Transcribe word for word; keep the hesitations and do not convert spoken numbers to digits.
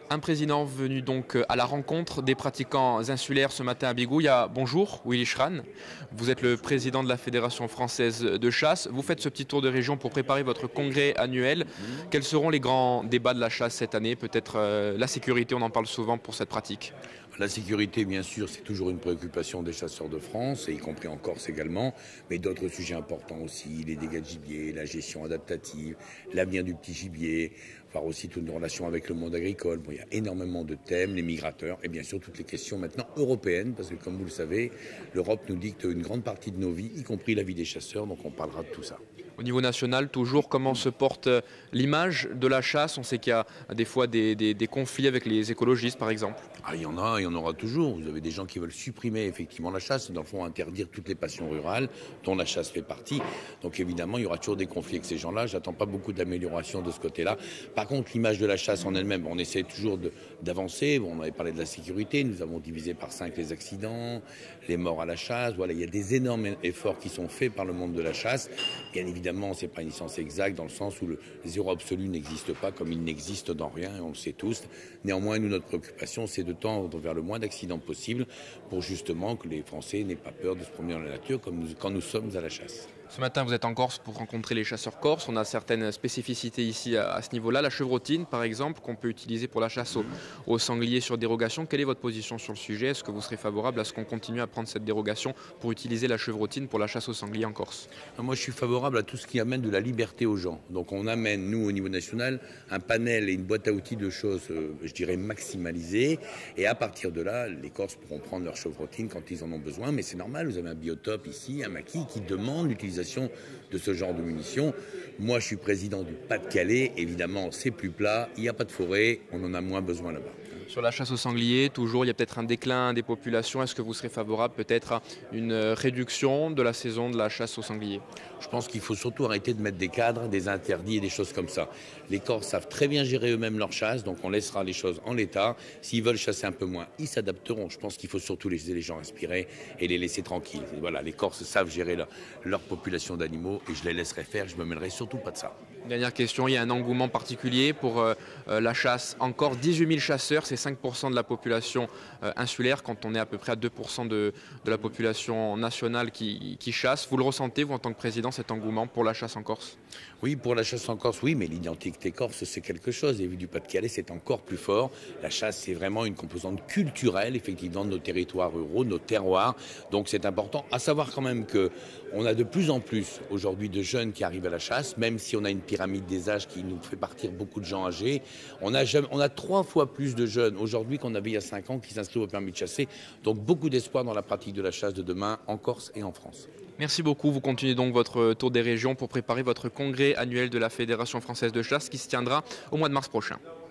Un président venu donc à la rencontre des pratiquants insulaires ce matin à Bigouille. Bonjour, Willy Schran. Vous êtes le président de la Fédération française de chasse. Vous faites ce petit tour de région pour préparer votre congrès annuel. Quels seront les grands débats de la chasse cette année? Peut-être euh, la sécurité, on en parle souvent pour cette pratique. La sécurité, bien sûr, c'est toujours une préoccupation des chasseurs de France, et y compris en Corse également, mais d'autres sujets importants aussi, les dégâts de gibier, la gestion adaptative, l'avenir du petit gibier, voire aussi toute une relation avec le monde agricole. Bon, il y a énormément de thèmes, les migrateurs, et bien sûr toutes les questions maintenant européennes, parce que comme vous le savez, l'Europe nous dicte une grande partie de nos vies, y compris la vie des chasseurs, donc on parlera de tout ça. Au niveau national, toujours, comment se porte l'image de la chasse? On sait qu'il y a des fois des, des, des conflits avec les écologistes, par exemple. Ah, il y en a, il y en aura toujours. Vous avez des gens qui veulent supprimer effectivement la chasse, et dans le fond interdire toutes les passions rurales, dont la chasse fait partie. Donc évidemment, il y aura toujours des conflits avec ces gens-là. J'attends pas beaucoup d'amélioration de ce côté-là. Par contre, l'image de la chasse en elle-même, on essaie toujours d'avancer. Bon, on avait parlé de la sécurité, nous avons divisé par cinq les accidents, les morts à la chasse. Voilà, il y a des énormes efforts qui sont faits par le monde de la chasse. Bien évidemment, c'est pas une science exacte dans le sens où le zéro absolu n'existe pas, comme il n'existe dans rien, et on le sait tous. Néanmoins, nous, notre préoccupation, c'est de tendre vers le moins d'accidents possible pour justement que les Français n'aient pas peur de se promener dans la nature comme nous, quand nous sommes à la chasse. Ce matin, vous êtes en Corse pour rencontrer les chasseurs corses. On a certaines spécificités ici à, à ce niveau-là. La chevrotine, par exemple, qu'on peut utiliser pour la chasse au, au sanglier sur dérogation. Quelle est votre position sur le sujet? Est-ce que vous serez favorable à ce qu'on continue à prendre cette dérogation pour utiliser la chevrotine pour la chasse au sanglier en Corse? Moi, je suis favorable à tout ce qui amène de la liberté aux gens. Donc on amène, nous, au niveau national, un panel et une boîte à outils de choses, euh, je dirais, maximalisées. Et à partir de là, les Corses pourront prendre leur chevrotine quand ils en ont besoin. Mais c'est normal, vous avez un biotope ici, un maquis, qui demande l'utilisation de ce genre de munitions. Moi, je suis président du Pas-de-Calais. Évidemment, c'est plus plat, il n'y a pas de forêt, on en a moins besoin là-bas. Sur la chasse au sanglier, toujours, il y a peut-être un déclin des populations. Est-ce que vous serez favorable peut-être à une réduction de la saison de la chasse au sanglier? Je pense qu'il faut surtout arrêter de mettre des cadres, des interdits et des choses comme ça. Les Corses savent très bien gérer eux-mêmes leur chasse, donc on laissera les choses en l'état. S'ils veulent chasser un peu moins, ils s'adapteront. Je pense qu'il faut surtout laisser les gens respirer et les laisser tranquilles. Et voilà, les Corses savent gérer leur, leur population d'animaux et je les laisserai faire. Je ne me mêlerai surtout pas de ça. Dernière question, il y a un engouement particulier pour euh, la chasse. Encore dix-huit mille chasseurs, c'est cinq pour cent de la population euh, insulaire, quand on est à peu près à deux pour cent de, de la population nationale qui, qui chasse. Vous le ressentez, vous, en tant que président, cet engouement pour la chasse en Corse? Oui, pour la chasse en Corse, oui, mais l'identité corse, c'est quelque chose. Et vu du Pas-de-Calais, c'est encore plus fort. La chasse, c'est vraiment une composante culturelle, effectivement, de nos territoires ruraux, de nos terroirs. Donc c'est important. À savoir quand même qu'on a de plus en plus, aujourd'hui, de jeunes qui arrivent à la chasse, même si on a une pyramide des âges qui nous fait partir beaucoup de gens âgés. On a, jamais, on a trois fois plus de jeunes aujourd'hui qu'on avait il y a cinq ans qui s'inscrivent au permis de chasser. Donc beaucoup d'espoir dans la pratique de la chasse de demain en Corse et en France. Merci beaucoup. Vous continuez donc votre tour des régions pour préparer votre congrès annuel de la Fédération française de chasse qui se tiendra au mois de mars prochain.